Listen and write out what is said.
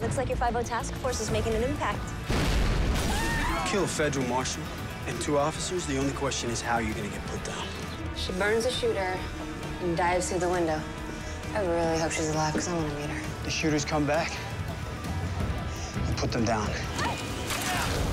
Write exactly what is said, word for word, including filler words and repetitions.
Looks like your five oh task force is making an impact. Kill a federal marshal and two officers, the only question is how you're gonna get put down. She burns a shooter and dives through the window. I really hope she's alive, because I want to meet her. The shooters come back, you put them down.